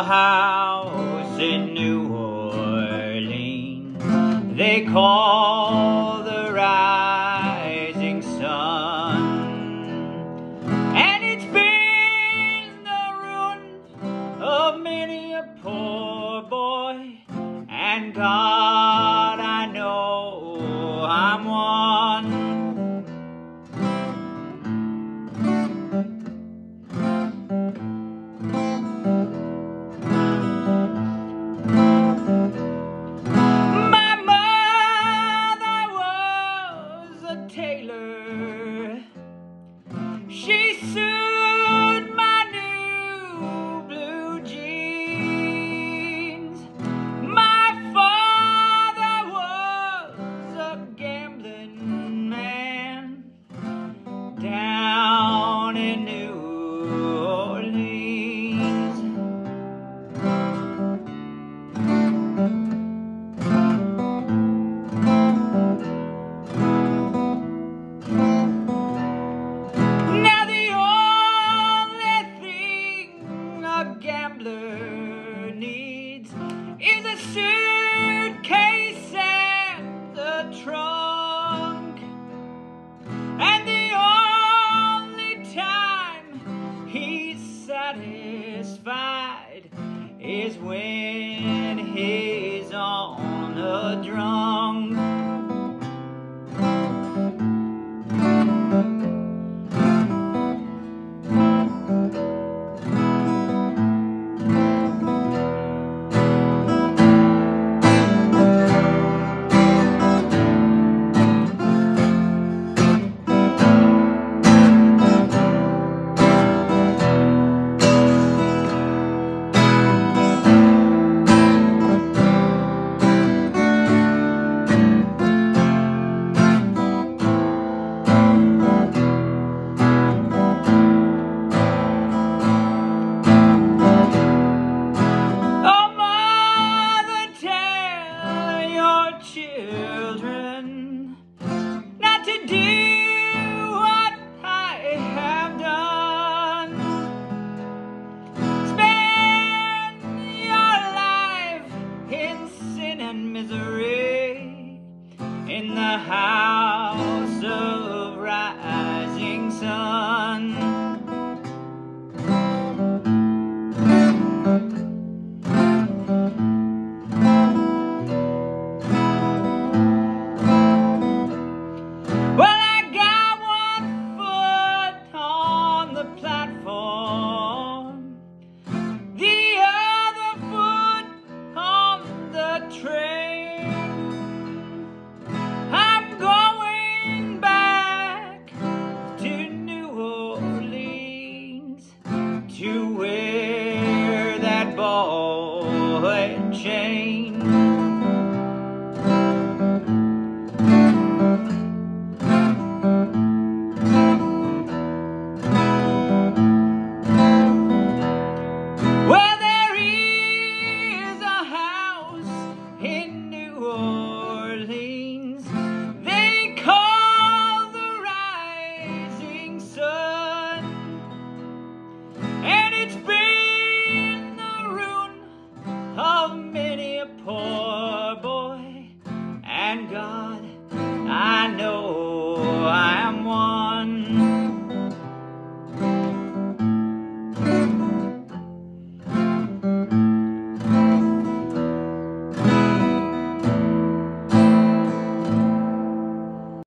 house in New Orleans they call the rising sun, and it's been the ruin of many a poor boy, and God, I know I'm one. Tailor, she sewed my new blue jeans. My father was a gambling man down in New Orleans. Gambler needs is a suitcase and the trunk, and the only time he's satisfied is when he's on a drunk. Children, not to do what I have done. Spend your life in sin and misery in the house of rising sun. I'm going back to New Orleans to wear that ball and chain. Well, there is a house in New Orleans they call the rising sun, and it's been the ruin of many a poor boy, and God, I know I am one.